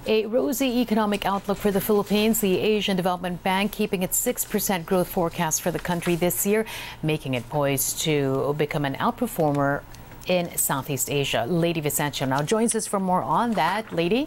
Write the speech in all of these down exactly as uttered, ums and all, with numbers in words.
A rosy economic outlook for the Philippines. The Asian Development Bank keeping its six percent growth forecast for the country this year, making it poised to become an outperformer in Southeast Asia. Lady Vicencio now joins us for more on that. Lady?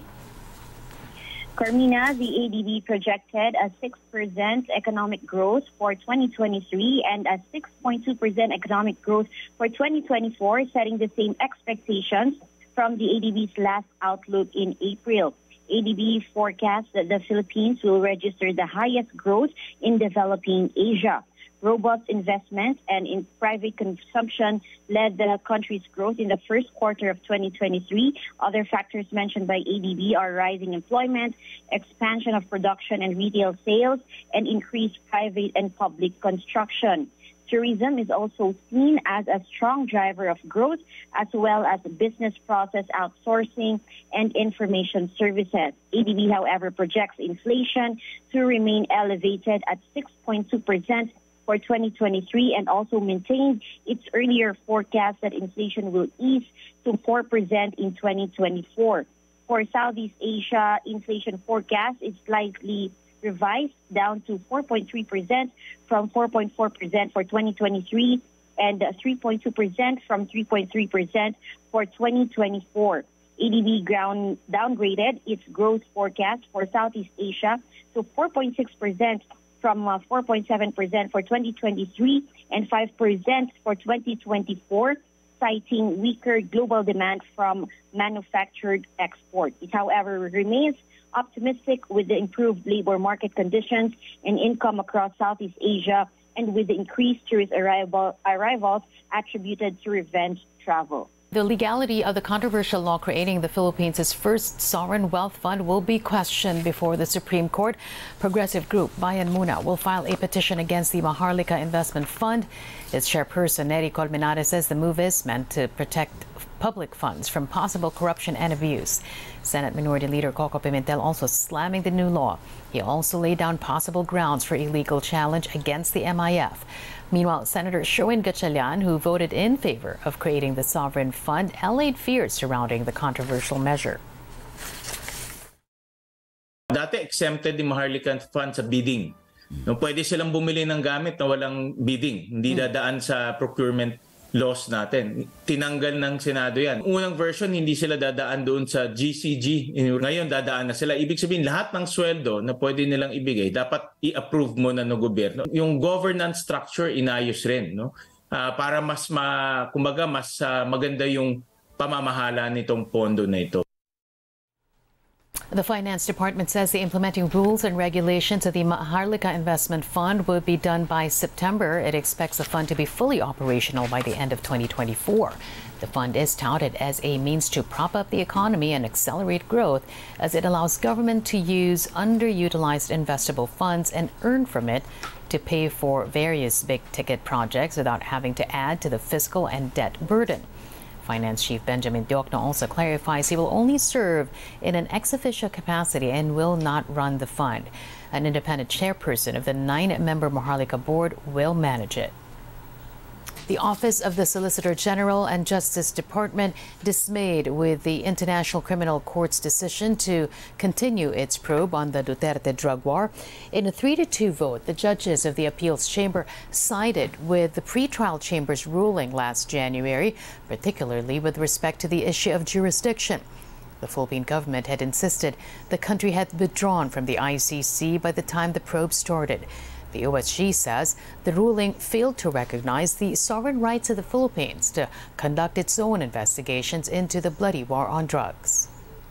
Carmina, the A D B projected a six percent economic growth for twenty twenty-three and a six point two percent economic growth for twenty twenty-four, setting the same expectations from the A D B's last outlook in April. A D B forecasts that the Philippines will register the highest growth in developing Asia. Robust investment and in private consumption led the country's growth in the first quarter of twenty twenty-three. Other factors mentioned by A D B are rising employment, expansion of production and retail sales, and increased private and public construction. Tourism is also seen as a strong driver of growth, as well as business process outsourcing and information services. A D B, however, projects inflation to remain elevated at six point two percent for twenty twenty-three and also maintained its earlier forecast that inflation will ease to four percent in twenty twenty-four. For Southeast Asia, inflation forecast is slightly revised down to four point three percent from four point four percent for twenty twenty-three and three point two percent from three point three percent for twenty twenty-four. A D B ground downgraded its growth forecast for Southeast Asia to four point six percent from uh, four point seven percent for twenty twenty-three and five percent for twenty twenty-four, citing weaker global demand from manufactured export. It, however, remains optimistic with the improved labor market conditions and income across Southeast Asia and with the increased tourist arrival, arrivals attributed to revenge travel. The legality of the controversial law creating the Philippines' first sovereign wealth fund will be questioned before the Supreme Court. Progressive group Bayan Muna will file a petition against the Maharlika Investment Fund. Its chairperson, Neri Colmenares, says the move is meant to protect public funds from possible corruption and abuse. Senate Minority Leader Coco Pimentel also slamming the new law. He also laid down possible grounds for illegal challenge against the M I F. Meanwhile, Senator Sherwin Gatchalian, who voted in favor of creating the sovereign fund, allayed fears surrounding the controversial measure. Dati exempted yung Maharlika Fund sa bidding. No, pwede silang bumili ng gamit na walang bidding, hindi dadaan sa procurement laws natin. Tinanggal ng Senado yan. Unang version, hindi sila dadaan doon sa G C G. Ngayon, dadaan na sila. Ibig sabihin, lahat ng sweldo na pwede nilang ibigay, dapat i-approve mo na ng gobyerno. Yung governance structure, inayos rin. No? Uh, para mas, ma, kumbaga, mas uh, maganda yung pamamahala nitong pondo na ito. The Finance Department says the implementing rules and regulations of the Maharlika Investment Fund will be done by September. It expects the fund to be fully operational by the end of twenty twenty-four. The fund is touted as a means to prop up the economy and accelerate growth, as it allows government to use underutilized investable funds and earn from it to pay for various big-ticket projects without having to add to the fiscal and debt burden. Finance Chief Benjamin Diokno also clarifies he will only serve in an ex officio capacity and will not run the fund. An independent chairperson of the nine-member Maharlika board will manage it. The Office of the Solicitor General and Justice Department dismayed with the International Criminal Court's decision to continue its probe on the Duterte drug war. In a three to two vote, the judges of the appeals chamber sided with the pretrial chamber's ruling last January, particularly with respect to the issue of jurisdiction. The Philippine government had insisted the country had withdrawn from the I C C by the time the probe started. The O S G says the ruling failed to recognize the sovereign rights of the Philippines to conduct its own investigations into the bloody war on drugs.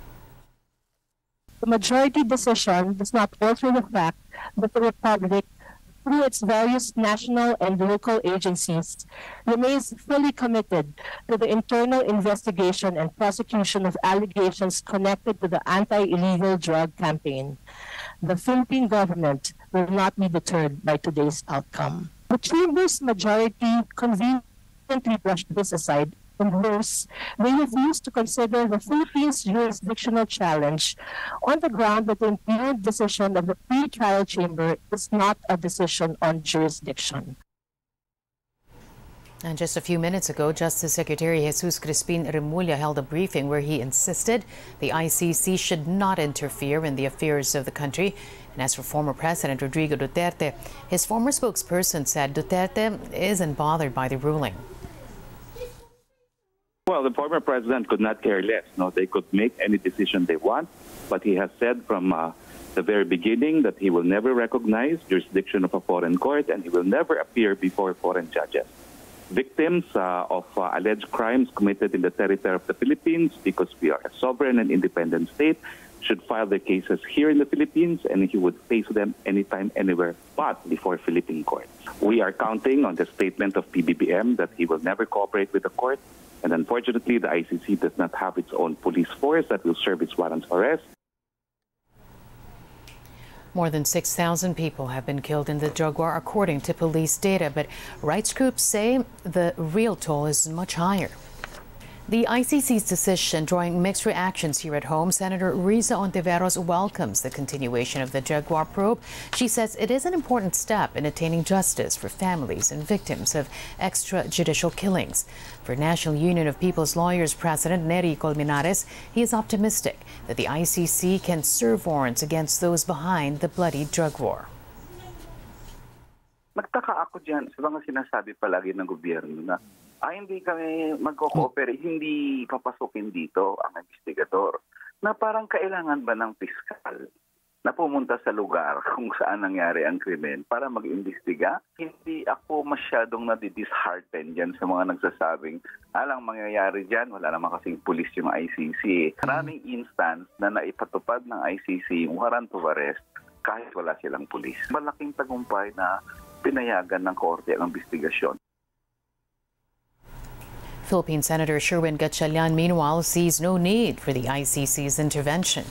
The majority decision does not alter the fact that the Republic, through its various national and local agencies, remains fully committed to the internal investigation and prosecution of allegations connected to the anti-illegal drug campaign. The Philippine government will not be deterred by today's outcome. The Chamber's majority conveniently brushed this aside. And worse, they refused to consider the Philippines' jurisdictional challenge on the ground that the impugned decision of the pre-trial chamber is not a decision on jurisdiction. And just a few minutes ago, Justice Secretary Jesus Crispin Remulla held a briefing where he insisted the I C C should not interfere in the affairs of the country. And as for former President Rodrigo Duterte, his former spokesperson said Duterte isn't bothered by the ruling. Well, the former president could not care less. No, they could make any decision they want, but he has said from uh, the very beginning that he will never recognize jurisdiction of a foreign court and he will never appear before foreign judges. Victims uh, of uh, alleged crimes committed in the territory of the Philippines, because we are a sovereign and independent state, should file their cases here in the Philippines, and he would face them anytime, anywhere, but before Philippine courts. We are counting on the statement of P B B M that he will never cooperate with the court, and unfortunately, the I C C does not have its own police force that will serve its warrants of arrest. More than six thousand people have been killed in the drug war, according to police data, but rights groups say the real toll is much higher. The I C C's decision drawing mixed reactions here at home. Senator Riza Ontiveros welcomes the continuation of the drug war probe. She says it is an important step in attaining justice for families and victims of extrajudicial killings. For National Union of People's Lawyers President Nery Colmenares, he is optimistic that the I C C can serve warrants against those behind the bloody drug war. Nagtaka ako dyan sa mga sinasabi palagi ng gobyerno na ay hindi kami magko-cooperate, hindi papasokin dito ang investigador. Na parang kailangan ba ng piskal na pumunta sa lugar kung saan nangyari ang krimen para mag-imbestiga? Hindi ako masyadong nadi-dishearten dyan sa mga nagsasabing alang mangyayari dyan, wala naman kasing pulis yung I C C. Maraming instance na naipatupad ng I C C yung warrant of arrest kahit wala silang pulis. Malaking tagumpay na pinayagan ng korte ang investigasyon. Philippine Senator Sherwin Gatchalian, meanwhile, sees no need for the I C C's intervention.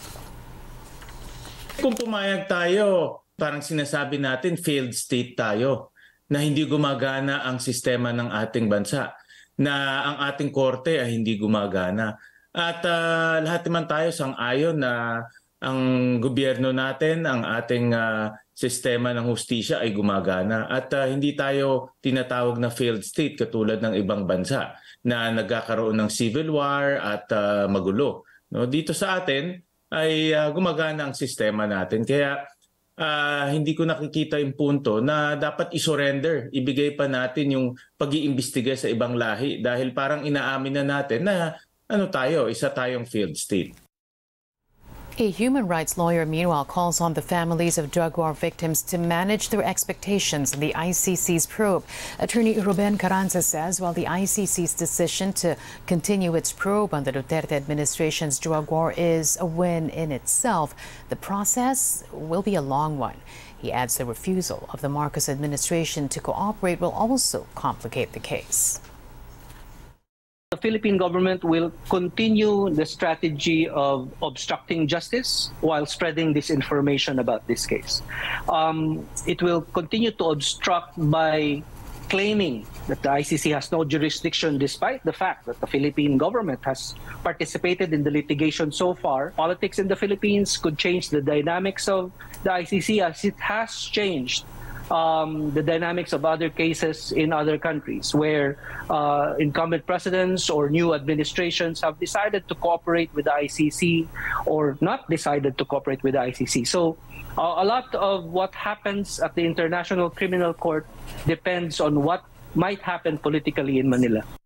Kung pumayag tayo, parang sinasabi natin failed state tayo, na hindi gumagana ang sistema ng ating bansa, na ang ating korte ay hindi gumagana. At uh, lahat naman tayo sang-ayon na ang gobyerno natin, ang ating uh, sistema ng hustisya ay gumagana. At uh, hindi tayo tinatawag na failed state katulad ng ibang bansa na nagkakaroon ng civil war at uh, magulo. No, dito sa atin ay uh, gumagana ang sistema natin. Kaya uh, hindi ko nakikita yung punto na dapat isurrender, ibigay pa natin yung pag-iimbestiga sa ibang lahi dahil parang inaamin na natin na ano tayo, isa tayong failed state. A human rights lawyer, meanwhile, calls on the families of drug war victims to manage their expectations in the I C C's probe. Attorney Ruben Carranza says while the I C C's decision to continue its probe on the Duterte administration's drug war is a win in itself, the process will be a long one. He adds the refusal of the Marcos administration to cooperate will also complicate the case. The Philippine government will continue the strategy of obstructing justice while spreading disinformation about this case. Um, it will continue to obstruct by claiming that the I C C has no jurisdiction despite the fact that the Philippine government has participated in the litigation so far. Politics in the Philippines could change the dynamics of the I C C as it has changed Um, the dynamics of other cases in other countries where uh, incumbent presidents or new administrations have decided to cooperate with the I C C or not decided to cooperate with the I C C. So uh, a lot of what happens at the International Criminal Court depends on what might happen politically in Manila.